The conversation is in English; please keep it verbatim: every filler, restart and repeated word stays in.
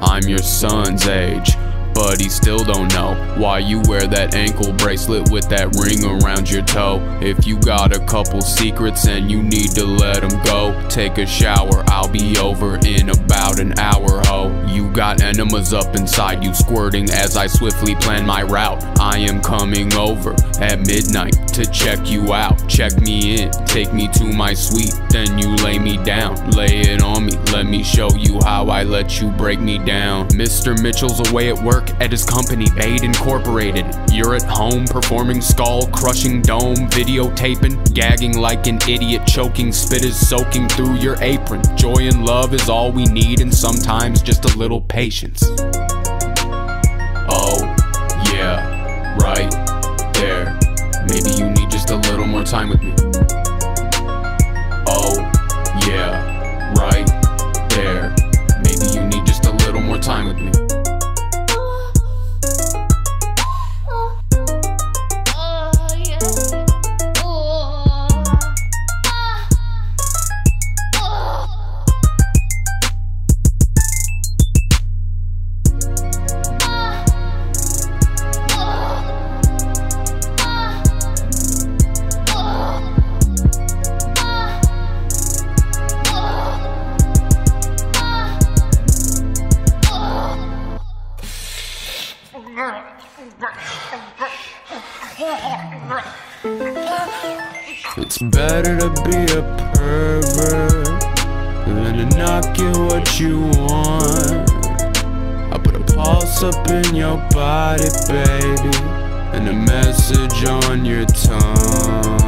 I'm your son's age, but he still don't know why you wear that ankle bracelet with that ring around your toe. If you got a couple secrets and you need to let them go, take a shower, I'll be over in about an hour, ho. You got enemas up inside you squirting as I swiftly plan my route. I am coming over at midnight to check you out. Check me in, take me to my suite, then you lay me down. Lay it on me, let me show you how I let you break me down. Mister Mitchell's away at work at his company, Bade Incorporated. You're at home performing skull-crushing dome, videotaping, gagging like an idiot, choking, spit is soaking through your apron. Joy and love is all we need, and sometimes just a little patience. Oh, yeah, right there. Maybe you need just a little more time with me. Oh, yeah, right there. Maybe you need just a little more time with me. It's better to be a pervert than to not get what you want. I put a pulse up in your body, baby, and a message on your tongue.